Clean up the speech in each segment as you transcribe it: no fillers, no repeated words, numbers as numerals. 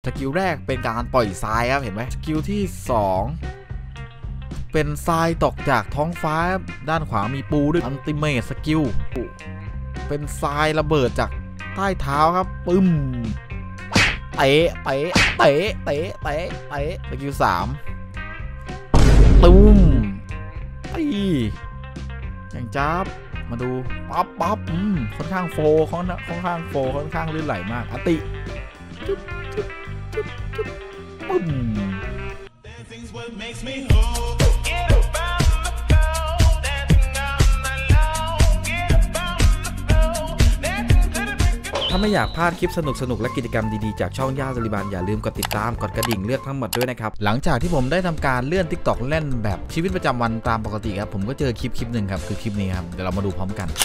กิลแรกเป็นการปล่อยทรายครับเห็นไหมสกิลที่2เป็นทรายตกจากท้องฟ้าด้านขวามีปูด้วยอัลติเมทสกิลเป็นทรายระเบิดจากใต้เท้าครับปึ้มเตะสกิล3ตุ้มอย่างจ้าบมาดูปั๊บค่อนข้างโฟค่อนข้างลื่นไหลมากอติปึ้มถ้าไม่อยากพลาดคลิปสนุกและกิจกรรมดีๆจากช่องย่าซาลิบันอย่าลืมกดติดตามกดกระดิ่งเลือกทั้งหมดด้วยนะครับหลังจากที่ผมได้ทำการเลื่อน TikTok เล่นแบบชีวิตประจำวันตามปกติครับผมก็เจอคลิปหนึ่งครับคือคลิปนี้ครับเดี๋ยวเรามาดูพร้อมกัน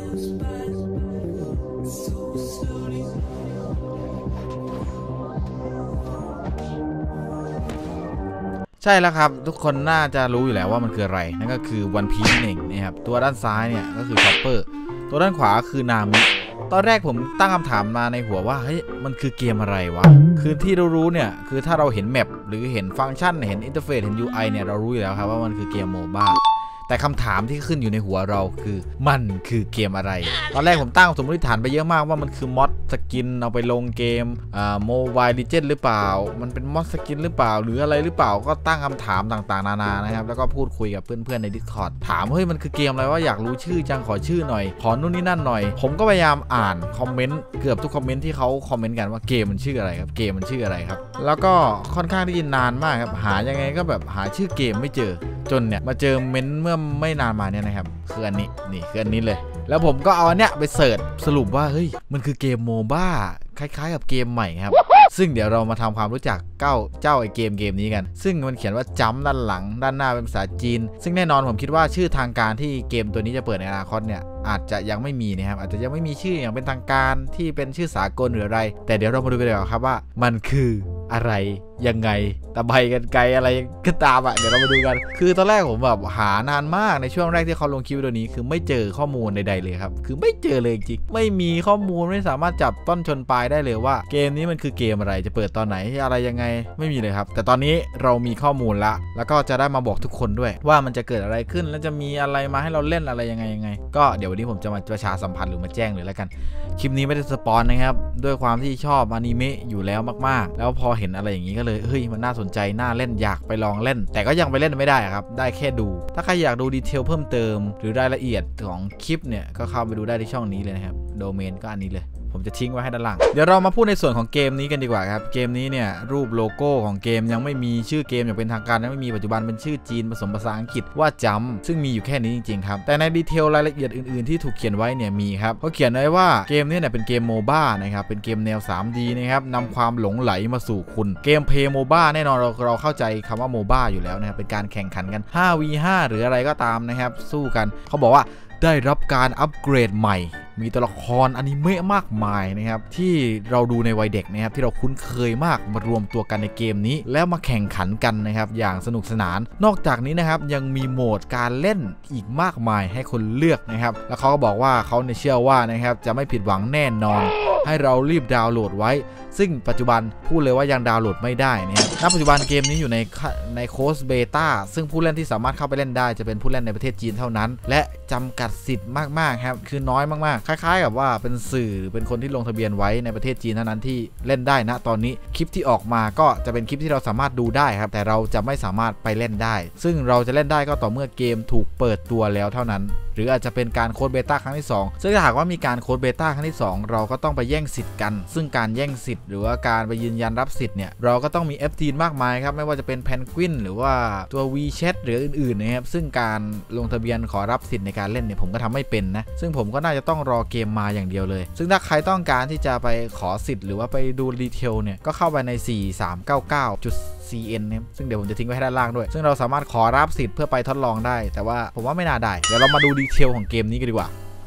ใช่แล้วครับทุกคนน่าจะรู้อยู่แล้วว่ามันคืออะไรนั่นก็คือวันพีซเองนะครับตัวด้านซ้ายเนี่ยก็คือชอปเปอร์ตัวด้านขวาคือนามิตอนแรกผมตั้งคำถามมาในหัวว่าเฮ้ยมันคือเกมอะไรวะคือที่เรารู้เนี่ยคือถ้าเราเห็นแมปหรือเห็นฟังก์ชันเห็นอินเทอร์เฟซเห็น UI เนี่ยเรารู้อยู่แล้วครับว่ามันคือเกมโมบ้าแต่คำถามที่ขึ้นอยู่ในหัวเราคือมันคือเกมอะไรตอนแรกผมตั้งสมมติฐานไปเยอะมากว่ามันคือมอดสกินเอาไปลงเกมโมบายลิเจนด์หรือเปล่ามันเป็นมอดสกินหรือเปล่าหรืออะไรหรือเปล่าก็ตั้งคำถามต่างๆนานานะครับแล้วก็พูดคุยกับเพื่อนๆใน Discord ถามเฮ้ยมันคือเกมอะไรว่าอยากรู้ชื่อจังขอชื่อหน่อยขอนู่นนี่นั่นหน่อยผมก็พยายามอ่านคอมเมนต์เกือบทุกคอมเมนต์ที่เขาคอมเมนต์กันว่าเกมมันชื่ออะไรครับเกมมันชื่ออะไรครับแล้วก็ค่อนข้างที่จะนานมากครับหายังไงก็แบบหาชื่อเกมไม่เจอจนเนี่ยมาเจอเมนต์เมื่อไม่นานมาเนี่ยนะครับคืออันนี้นี่คืออันนี้เลยแล้วผมก็เอาอันเนี้ยไปเสิร์ชสรุปว่าเฮ้ยมันคือเกมโมบ้าคล้ายๆกับเกมใหม่ครับซึ่งเดี๋ยวเรามาทำความรู้จักเจ้าไอเกมนี้กันซึ่งมันเขียนว่าจัมป์ด้านหลังด้านหน้าเป็นภาษาจีนซึ่งแน่นอนผมคิดว่าชื่อทางการที่เกมตัวนี้จะเปิดในอนาคตเนี่ยอาจจะยังไม่มีนะครับอาจจะยังไม่มีชื่ออย่างเป็นทางการที่เป็นชื่อสากลหรืออะไรแต่เดี๋ยวเรามาดูกันดีกว่าครับว่ามันคืออะไรยังไงตะไบกันไกลอะไรก็ตามอ่ะเดี๋ยวเรามาดูกันคือตอนแรกผมแบบหานานมากในช่วงแรกที่เขาลงคลิปตัวนี้คือไม่เจอข้อมูลใดๆเลยครับคือไม่เจอเลยจริงไม่มีข้อมูลไม่สามารถจับต้นชนปลายได้เลยว่าเกมนี้มันคือเกมอะไรจะเปิดตอนไหนอะไรยังไงไม่มีเลยครับแต่ตอนนี้เรามีข้อมูลแล้วก็จะได้มาบอกทุกคนด้วยว่ามันจะเกิดอะไรขึ้นแล้วจะมีอะไรมาให้เราเล่นอะไรยังไงก็เดี๋ยววันนี้ผมจะมาประชาสัมพันธ์หรือมาแจ้งเลยแล้วกันคลิปนี้ไม่ได้สปอนนะครับด้วยความที่ชอบอนิเมะอยู่แล้วมากๆแล้วพอเห็นอะไรอย่างนี้ก็เลยเฮ้ยมันน่าสนใจน่าเล่นอยากไปลองเล่นแต่ก็ยังไปเล่นไม่ได้ครับได้แค่ดูถ้าใครอยากดูดีเทลเพิ่มเติมหรือรายละเอียดของคลิปเนี่ยก็เข้าไปดูได้ที่ช่องนี้เลยนะครับโดเมนก็อันนี้เลยผมจะทิ้งไว้ให้ด้านล่างเดี๋ยวเรามาพูดในส่วนของเกมนี้กันดีกว่าครับเกมนี้เนี่ยรูปโลโก้ของเกมยังไม่มีชื่อเกมอย่างเป็นทางการยังไม่มีปัจจุบันเป็นชื่อจีนผสมภาษาอังกฤษว่าจัมป์ซึ่งมีอยู่แค่นี้จริงๆครับแต่ในดีเทลรายละเอียดอื่นๆที่ถูกเขียนไว้เนี่ยมีครับเขาเขียนไว้ว่าเกมนี้เนี่ยเป็นเกมโมบ้านะครับเป็นเกมแนว 3D นะครับนำความหลงไหลมาสู่คุณเกมเพย์โมบ้าแน่นอนเราเข้าใจคำว่าโมบ้าอยู่แล้วนะครับเป็นการแข่งขันกัน 5v5 หรืออะไรก็ตามนะครับสู้กันเขาบอกว่าได้รับการอัปเกรดใหม่มีตัวละครอนิเมะมากมายนะครับที่เราดูในวัยเด็กนะครับที่เราคุ้นเคยมากมารวมตัวกันในเกมนี้แล้วมาแข่งขันกันนะครับอย่างสนุกสนานนอกจากนี้นะครับยังมีโหมดการเล่นอีกมากมายให้คนเลือกนะครับแล้วเขาก็บอกว่าเขาเชื่อว่านะครับจะไม่ผิดหวังแน่นอนให้เรารีบดาวน์โหลดไว้ซึ่งปัจจุบันพูดเลยว่ายังดาวน์โหลดไม่ได้นะครับณปัจจุบันเกมนี้อยู่ในโค้ดเบต้าซึ่งผู้เล่นที่สามารถเข้าไปเล่นได้จะเป็นผู้เล่นในประเทศจีนเท่านั้นและจำกัดสิทธิ์มากๆครับคือน้อยมากๆคล้ายๆกับว่าเป็นสื่อเป็นคนที่ลงทะเบียนไว้ในประเทศจีนเท่านั้นที่เล่นได้นะตอนนี้คลิปที่ออกมาก็จะเป็นคลิปที่เราสามารถดูได้ครับแต่เราจะไม่สามารถไปเล่นได้ซึ่งเราจะเล่นได้ก็ต่อเมื่อเกมถูกเปิดตัวแล้วเท่านั้นหรืออาจจะเป็นการโค้ดเบต้าครั้งที่2ซึ่งถ้าหากว่ามีการโค้ดเบต้าครั้งที่2เราก็ต้องไปแย่งสิทธิ์กันซึ่งการแย่งสิทธิ์หรือว่าการไปยืนยันรับสิทธิ์เนี่ยเราก็ต้องมี F ทีมมากมายครับไม่ว่าจะเป็นแพนกวินหรือว่าตัว WeChat หรืออื่นๆนะครับซึ่งการลงทะเบียนขอรับสิทธิ์ในการเล่นเนี่ยผมก็ทำไม่เป็นนะซึ่งผมก็น่าจะต้องรอเกมมาอย่างเดียวเลยซึ่งถ้าใครต้องการที่จะไปขอสิทธิ์หรือว่าไปดูดีเทลเนี่ยก็เข้าไปใน 4399.cn เนี่ยซึ่งเดี๋ยวผมจะทิ้งไว้ให้ด้านล่างด้วยซึ่งเราสามารถขอรับสิทธิ์เพื่อไปทดลองได้แต่ว่าผมว่าไม่น่าได้เดี๋ยวเรามาดูดีเทลของเกมนี้กันดีกว่า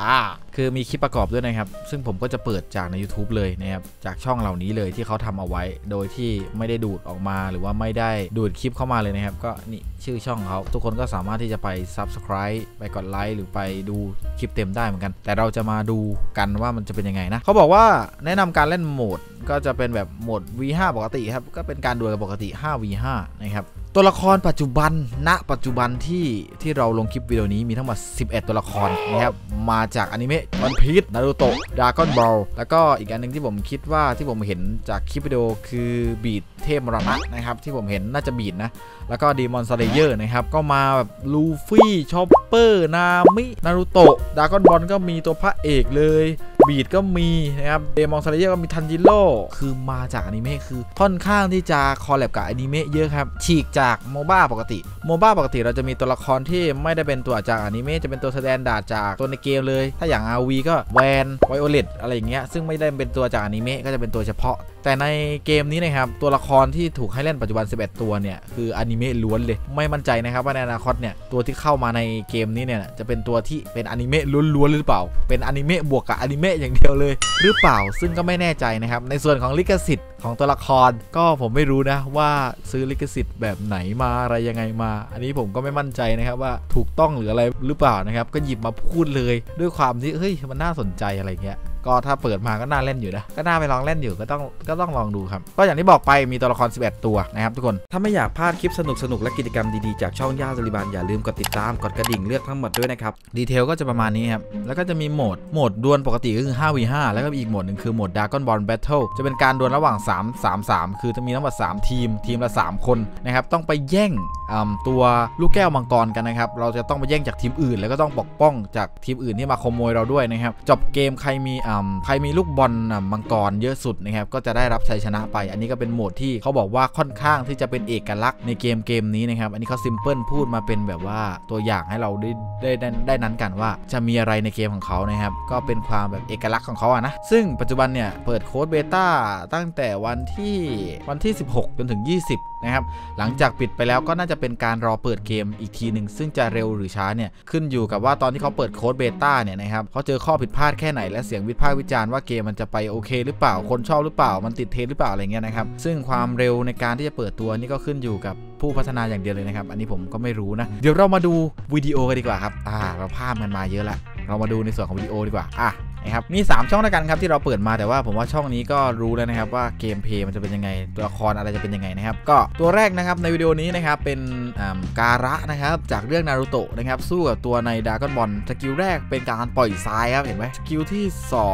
คือมีคลิปประกอบด้วยนะครับซึ่งผมก็จะเปิดจากใน YouTube เลยนะครับจากช่องเหล่านี้เลยที่เขาทำเอาไว้โดยที่ไม่ได้ดูดออกมาหรือว่าไม่ได้ดูดคลิปเข้ามาเลยนะครับก็นี่ชื่อช่องเขาทุกคนก็สามารถที่จะไป Subscribe ไปกดไลค์หรือไปดูคลิปเต็มได้เหมือนกันแต่เราจะมาดูกันว่ามันจะเป็นยังไงนะเขาบอกว่าแนะนำการเล่นโหมดก็จะเป็นแบบโหมด V5 ปกติครับก็เป็นการดวลปกติ 5v5 นะครับตัวละครปัจจุบันณปัจจุบันที่เราลงคลิปวิดีโอนี้มีทั้งหมด11ตัวละครนะครับมาจากอนิเมะวันพีซนารูโตะดราก้อนบอลแล้วก็อีกอันนึงที่ผมคิดว่าที่ผมเห็นจากคลิปวิดีโอคือบีดเทพมรณะนะครับที่ผมเห็นน่าจะบีดนะแล้วก็ดีมอนสเลเยอร์นะครับก็มาแบบลูฟี่ชอปเปอร์นามินารูโตะดราก้อนบอลก็มีตัวพระเอกเลยบีดก็มีนะครับเดมอนสเลเยอร์ก็มีทันจิโร่คือมาจากอนิเมะคือค่อนข้างที่จะคอลแลบกับอนิเมะเยอะครับฉีกจากโมบ้าปกติเราจะมีตัวละครที่ไม่ได้เป็นตัวจากอนิเมะจะเป็นตัวแสดงดาดจากตัวในเกมเลยถ้าอย่าง RV ก็แวนไวโอเลตอะไรอย่างเงี้ยซึ่งไม่ได้เป็นตัวจากอนิเมะก็จะเป็นตัวเฉพาะแต่ในเกมนี้นะครับตัวละครที่ถูกให้เล่นปัจจุบัน11ตัวเนี่ยคืออนิเมะล้วนเลยไม่มั่นใจนะครับว่าในอนาคตเนี่ยตัวที่เข้ามาในเกมนี้เนี่ยจะเป็นตัวที่เป็นอนิเมะล้วนๆหรือเปล่าเป็นอนิเมะบวกกับอนิเมะอย่างเดียวเลยหรือเปล่าซึ่งก็ไม่แน่ใจนะครับในส่วนของลิขสิทธิ์ของตัวละครก็ผมไม่รู้นะว่าซื้อลิขสิทธิ์แบบไหนมาอะไรยังไงมาอันนี้ผมก็ไม่มั่นใจนะครับว่าถูกต้องหรืออะไรหรือเปล่านะครับก็หยิบมาพูดเลยด้วยความที่เฮ้ยมันน่าสนใจอะไรเงี้ยก็ถ้าเปิดมาก็น่าเล่นอยู่นะก็น่าไปลองเล่นอยู่ก็ต้องลองดูครับก็อย่างที่บอกไปมีตัวละคร11ตัวนะครับทุกคนถ้าไม่อยากพลาดคลิปสนุกและกิจกรรมดีๆจากช่องย่าสลิบันอย่าลืมกดติดตามกดกระดิ่งเลือกทั้งหมดด้วยนะครับดีเทลก็จะประมาณนี้ครับแล้วก็จะมีโหมดดวลปกติก็คือ 5v5 แล้วก็อีกโหมดหนึ่งคือโหมด Dragon Ball Battle จะเป็นการดวลระหว่าง3-3-3คือจะมีทั้งหมด3ทีมละ3คนนะครับต้องไปแย่งตัวลูกแก้วมังกรกันนะครับเราจะต้องไปแย่งจากทีมอื่นแล้วก็ต้องปกป้องจากทีมอื่นที่มาขโมยเราด้วยนะครับจบเกมใครมีลูกบอลมังกรเยอะสุดนะครับก็จะได้รับชัยชนะไปอันนี้ก็เป็นโหมดที่เขาบอกว่าค่อนข้างที่จะเป็นเอกลักษณ์ในเกมนี้นะครับอันนี้เขาซิมเพิลพูดมาเป็นแบบว่าตัวอย่างให้เราได้นั้นกันว่าจะมีอะไรในเกมของเขานะครับก็เป็นความแบบเอกลักษณ์ของเขาอะนะซึ่งปัจจุบันเนี่ยเปิดโค้ดเบต้าตั้งแต่วันที่16จนถึง20นะครับหลังจากปิดไปแล้วก็น่าจะเป็นการรอเปิดเกมอีกทีหนึ่งซึ่งจะเร็วหรือช้าเนี่ยขึ้นอยู่กับว่าตอนที่เขาเปิดโค้ดเบต้าเนี่ยนะครับเขาเจอข้อผิดพลาดแค่ไหนและเสียงวิพากษ์วิจารณ์ว่าเกมมันจะไปโอเคหรือเปล่าคนชอบหรือเปล่ามันติดเทรนหรือเปล่าอะไรเงี้ยนะครับซึ่งความเร็วในการที่จะเปิดตัวนี่ก็ขึ้นอยู่กับผู้พัฒนาอย่างเดียวเลยนะครับอันนี้ผมก็ไม่รู้นะเดี๋ยวเรามาดูวิดีโอกันดีกว่าครับเราภาพมันมาเยอะละเรามาดูในส่วนของวิดีโอดีกว่านะครับมี3ช่องด้วยกันครับที่เราเปิดมาแต่ว่าผมว่าช่องนี้ก็รู้แล้วนะครับว่าเกมเพลย์มันจะเป็นยังไงตัวละครอะไรจะเป็นยังไงนะครับก็ตัวแรกนะครับในวิดีโอนี้นะครับเป็นการะนะครับจากเรื่องนารูโตะนะครับสู้กับตัวในดราก้อนบอลสกิลแรกเป็นการปล่อยทรายครับเห็นไหมสกิลที่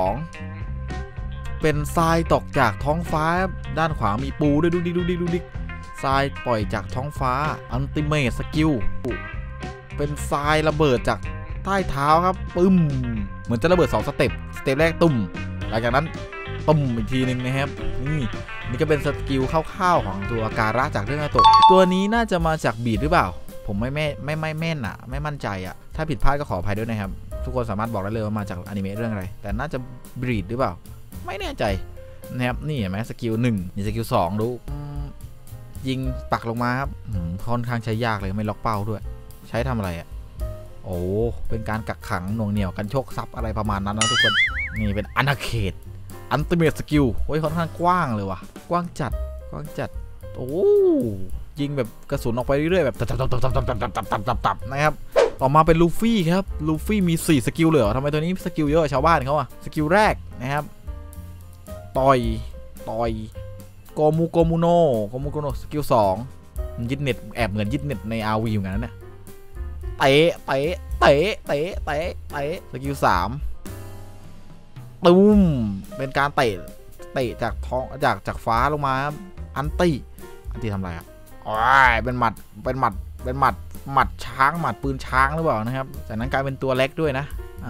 2เป็นทรายตกจากท้องฟ้าด้านขวามีปูด้วยดูดิทรายปล่อยจากท้องฟ้าอัลติเมทสกิลเป็นทรายระเบิดจากใต้เท้าครับปึ้มเหมือนจะระเบิด2สเต็ปแรกตุ่มหลังจากนั้นตุ่มอีกทีนึงนะครับนี่ก็เป็นสกิลคร่าวๆของตัวการะจากเรื่องนารูโตะตัวนี้น่าจะมาจากบีดหรือเปล่าผมไม่แม่นไม่มั่นใจอะถ้าผิดพลาดก็ขออภัยด้วยนะครับทุกคนสามารถบอกได้เลยว่ามาจากอนิเมะเรื่องอะไรแต่น่าจะบีดหรือเปล่าไม่แน่ใจนะครับนี่เห็นไหมสกิล1นี่สกิล2ดูยิงปักลงมาครับค่อนข้างใช้ยากเลยไม่ล็อกเป้าด้วยใช้ทำอะไรอะโอ้เป็นการกักขังหน่วงเหนี่ยวกันโชคทรัพย์อะไรประมาณนั้นนะทุกคนนี่เป็นอาณาเขตอัลติเมทสกิลโอ้ยค่อนข้างกว้างเลยว่ะกว้างจัดโอ้ยิงแบบกระสุนออกไปเรื่อยๆแบบตับนะครับต่อมาเป็นลูฟี่ครับลูฟี่มี4สกิลเลยเหรอทำไมตัวนี้สกิลเยอะชาวบ้านเขาอะสกิลแรกนะครับต่อยโกมูโนสกิล2ยึดเน็ตแอบเหมือนยึดเน็ตใน RV อยู่งั้นนะเตะสกิล3ตุ้มเป็นการเตะจากท้องจากฟ้าลงมาอันตีทำอะไรอ่ะเป็นหมัดช้างหมัดปืนช้างหรือเปล่านะครับจากนั้นกลายเป็นตัวเล็กด้วยนะ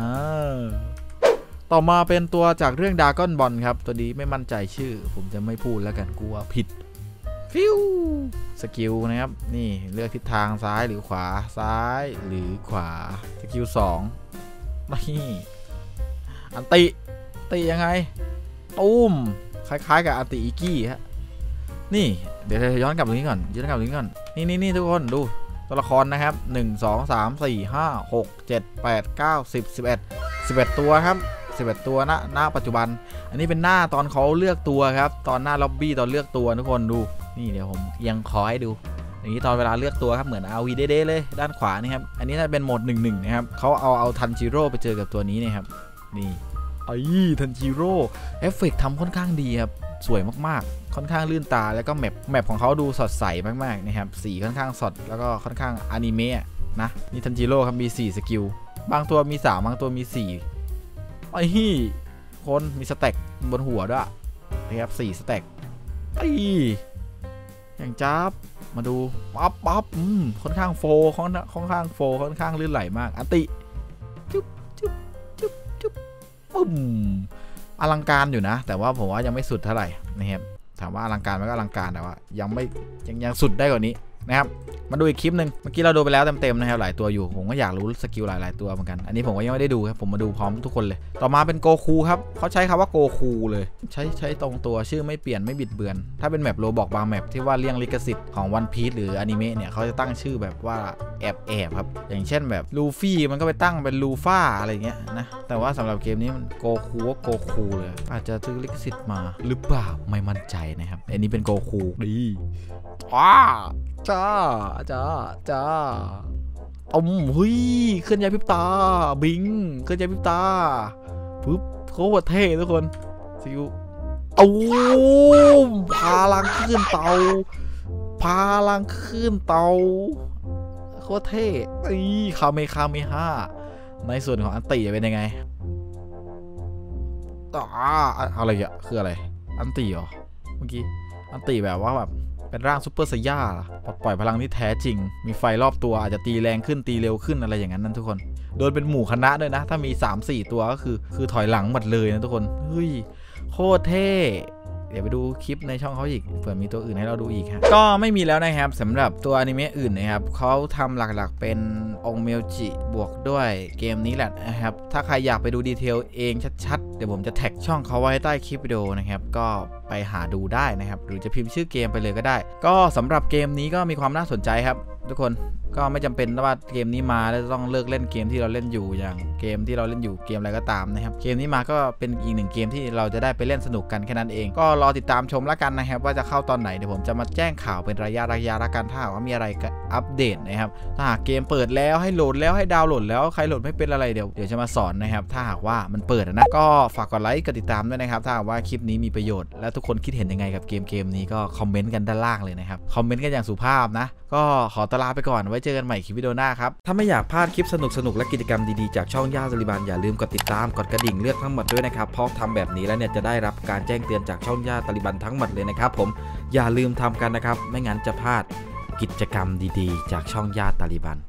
ต่อมาเป็นตัวจากเรื่องดราก้อนบอลครับตัวนี้ไม่มั่นใจชื่อผมจะไม่พูดแล้วกันกลัวผิดฟิวสกิลนะครับนี่เลือกทิศทางซ้ายหรือขวาซ้ายหรือขวาสกิล2นี่อันติยังไงตุ้มคล้ายๆกับอันติอิกี้ฮะนี่เดี๋ยวย้อนกลับตรงนี้ก่อนนี่ทุกคนดูตัวละครนะครับ1 2 3 4 5 6 7 8 9 10 11 11ตัวครับ11ตัวณปัจจุบันอันนี้เป็นหน้าตอนเขาเลือกตัวครับตอนหน้าล็อบบี้ตอนเลือกตัวทุกคนดูนี่เดี๋ยวผมยังขอให้ดูอย่างนี้ตอนเวลาเลือกตัวครับเหมือน RV เด้ๆเลยด้านขวานี่ครับอันนี้ถ้าเป็นโหมด 1-1 นะครับเขาเอาทันจิโร่ไปเจอกับตัวนี้นะครับนี่ทันจิโร่เอฟเฟกต์ทำค่อนข้างดีครับสวยมากๆค่อนข้างลื่นตาแล้วก็แมปของเขาดูสดใสมากๆนะครับสีค่อนข้างสดแล้วก็ค่อนข้างอนิเมะนะนี่ทันจิโร่ครับมี4สกิลบางตัวมี3บางตัวมี4คนมีสแต็กบนหัวด้วยนะครับ4สแต็กอย่างจ้าบมาดูปั๊บค่อนข้างโฟค่อนข้างลื่นไหลมากอันติจุ๊บปุ้มอลังการอยู่นะแต่ว่าผมว่ายังไม่สุดเท่าไหร่นะครับถามว่าอลังการมันก็อลังการแต่ว่ายังสุดได้กว่านี้นะครับมาดูอีกคลิปหนึ่งเมื่อกี้เราดูไปแล้วเต็มๆนะครับหลายตัวอยู่ผมก็อยากรู้สกิลหลายตัวเหมือนกันอันนี้ผมก็ยังไม่ได้ดูครับผมมาดูพร้อมทุกคนเลยต่อมาเป็นโกคูครับเขาใช้คำว่าโกคูเลยใช้ตรงตัวชื่อไม่เปลี่ยนไม่บิดเบือนถ้าเป็นแมปโรบอกบางแมปที่ว่าเลี่ยงลิขสิทธิ์ของวันพีซหรืออนิเมะเนี่ยเขาจะตั้งชื่อแบบว่าแอบครับอย่างเช่นแบบลูฟี่มันก็ไปตั้งเป็นลูฟ่าอะไรเงี้ยนะแต่ว่าสำหรับเกมนี้มันโกคูเลยอาจจะซื้อลิขสิทธิ์มาหรือเปล่าไม่มั่นใจนะครับอันนี้เป็นโกคูดีจ้าเฮ้ยเคลื่อนย้ายพริบตาบิงเคลื่อนย้ายพริบตาปึ๊บโคตรเท่ทุกคนซิวพลังขึ้นเตาโคตรเท่คาเมฮ่าในส่วนของอันติจะเป็นยังไงอะไรอ่ะคืออะไรอันติเหรอเมื่อกี้อันติแบบว่าแบบเป็นร่างซุปเปอร์ไซย่าปล่อยพลังที่แท้จริงมีไฟรอบตัวอาจจะตีแรงขึ้นตีเร็วขึ้นอะไรอย่างนั้นทุกคนโดนเป็นหมู่คณะด้วยนะถ้ามี 3-4 ตัวก็คือถอยหลังหมดเลยนะทุกคนเฮ้ยโคตรเท่เดี๋ยวไปดูคลิปในช่องเขาอีกเผื่อมีตัวอื่นให้เราดูอีกฮะก็ไม่มีแล้วนะครับสำหรับตัวอนิเมะอื่นนะครับเขาทำหลักๆเป็นองค์เมลจิบวกด้วยเกมนี้แหละนะครับถ้าใครอยากไปดูดีเทลเองชัดๆเดี๋ยวผมจะแท็กช่องเขาไว้ใต้คลิปวิดีโอนะครับก็ไปหาดูได้นะครับหรือจะพิมพ์ชื่อเกมไปเลยก็ได้ก็สำหรับเกมนี้ก็มีความน่าสนใจครับทุกคนก็ไม่จำเป็นว่าเกมนี้มาแล้วต้องเลิกเล่นเกมที่เราเล่นอยู่อย่างเกมที่เราเล่นอยู่เกมอะไรก็ตามนะครับเกมนี้มาก็เป็นอีก1เกมที่เราจะได้ไปเล่นสนุกกันแค่นั้นเองก็รอติดตามชมแล้วกันนะครับว่าจะเข้าตอนไหนเดี๋ยวผมจะมาแจ้งข่าวเป็นระยะละกันถ้าว่ามีอะไรอัปเดตนะครับถ้าหากเกมเปิดแล้วให้โหลดแล้วให้ดาวน์โหลดแล้วใครโหลดไม่เป็นอะไรเดี๋ยวจะมาสอนนะครับถ้าหากว่ามันเปิดนะก็ฝากกดไลค์กดติดตามด้วยนะครับถ้าหากว่าคลิปนี้มีประโยชน์และทุกคนคิดเห็นยังไงกับเกมนี้ก็คอมเมนต์กันด้านล่างเลยนะครับคอมเมนต์กันอย่างสุภาพนะก็ขอตลาไปก่อนไว้เจอกันใหม่คลิปวิดีโอหน้าครับถ้าไม่อยากพลาดคลิปสนุกและกิจกรรมดีๆจากช่องย่าตาลิบันอย่าลืมกดติดตามกดกระดิ่งเลือกทั้งหมดด้วยนะครับเพราะทำแบบนี้แล้วเนี่ยจะได้รับการแจ้งเตือนจากช่องย่าตาลิบันทั้งหมดเลยนะครับผมอย่าลืมทำกันนะครับไม่งั้นจะพลาดกิจกรรมดีๆจากช่องย่าตาลิบัน